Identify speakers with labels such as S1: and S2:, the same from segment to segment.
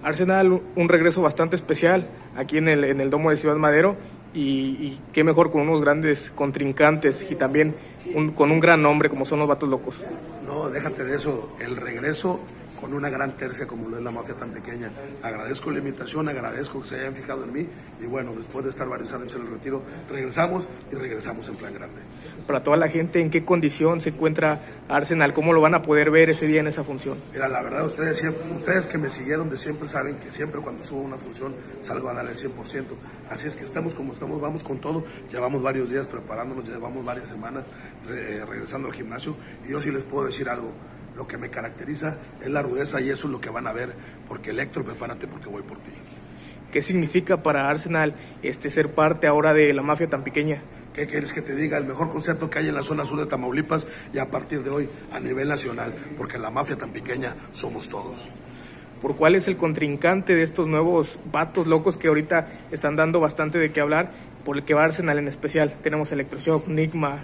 S1: Arsenal, un regreso bastante especial aquí en el Domo de Ciudad Madero y qué mejor con unos grandes contrincantes y también con un gran nombre como son los Vatos Locos.
S2: No, déjate de eso, el regreso con una gran tercia como lo es la Mafia Tan Pequeña. Agradezco la invitación, agradezco que se hayan fijado en mí y bueno, después de estar varios años en el retiro, regresamos en plan grande.
S1: Para toda la gente, ¿en qué condición se encuentra Arsenal? ¿Cómo lo van a poder ver ese día en esa función?
S2: Mira, la verdad, ustedes que me siguieron de siempre saben que siempre cuando subo una función salgo a dar el 100%. Así es que estamos como estamos, vamos con todo. Llevamos varios días preparándonos, llevamos varias semanas regresando al gimnasio y yo sí les puedo decir algo. Lo que me caracteriza es la rudeza y eso es lo que van a ver, porque Electro, prepárate porque voy por ti.
S1: ¿Qué significa para Arsenal ser parte ahora de la Mafia Tan Pequeña?
S2: ¿Qué quieres que te diga? El mejor concierto que hay en la zona sur de Tamaulipas y a partir de hoy a nivel nacional, porque la Mafia Tan Pequeña somos todos.
S1: ¿Por cuál es el contrincante de estos nuevos Vatos Locos que ahorita están dando bastante de qué hablar? Por el que va Arsenal en especial. Tenemos Electroshock, Nigma.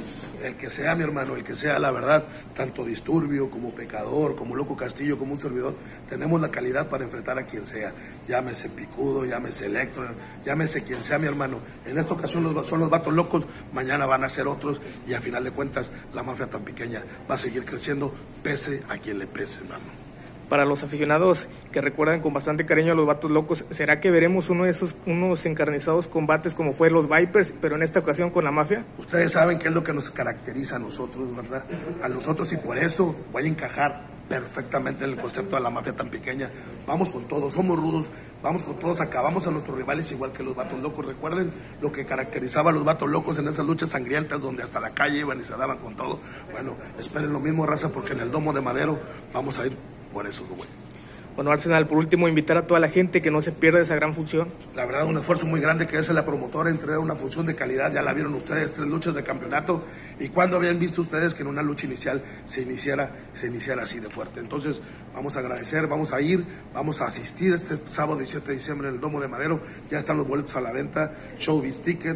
S2: El que sea, mi hermano, el que sea, la verdad, tanto Disturbio como Pecador, como Loco Castillo, como un servidor, tenemos la calidad para enfrentar a quien sea. Llámese Picudo, llámese Electro, llámese quien sea, mi hermano. En esta ocasión son los Vatos Locos, mañana van a ser otros y a final de cuentas la Mafia Tan Pequeña va a seguir creciendo, pese a quien le pese, hermano.
S1: Para los aficionados que recuerdan con bastante cariño a los Vatos Locos, ¿será que veremos unos encarnizados combates como fue los Vipers, pero en esta ocasión con la Mafia?
S2: Ustedes saben qué es lo que nos caracteriza a nosotros, ¿verdad? A nosotros, y por eso voy a encajar perfectamente en el concepto de la Mafia Tan Pequeña. Vamos con todos, somos rudos, vamos con todos, acabamos a nuestros rivales igual que los Vatos Locos. Recuerden lo que caracterizaba a los Vatos Locos en esas luchas sangrientas donde hasta la calle iban y se daban con todo. Bueno, esperen lo mismo, raza, porque en el Domo de Madero vamos a ir por esos güeyes.
S1: Bueno, Arsenal, por último, invitar a toda la gente que no se pierda esa gran función.
S2: La verdad, un esfuerzo muy grande que hace la promotora entregar una función de calidad. Ya la vieron ustedes, 3 luchas de campeonato. ¿Y cuándo habían visto ustedes que en una lucha inicial se iniciara así de fuerte? Entonces, vamos a agradecer, vamos a ir, vamos a asistir este sábado 17 de diciembre en el Domo de Madero. Ya están los boletos a la venta, Showbiz Ticket,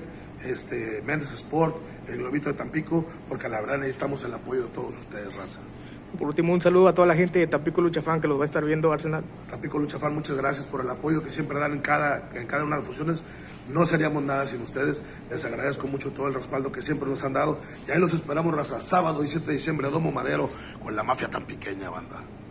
S2: Méndez Sport, el Globito de Tampico, porque la verdad necesitamos el apoyo de todos ustedes, raza.
S1: Por último, un saludo a toda la gente de Tampico Lucha Fan que los va a estar viendo, Arsenal.
S2: Tampico Lucha Fan, muchas gracias por el apoyo que siempre dan en cada una de las funciones. No seríamos nada sin ustedes. Les agradezco mucho todo el respaldo que siempre nos han dado. Y ahí los esperamos, raza, sábado 17 de diciembre, Domo Madero, con la Mafia Tan Pequeña, banda.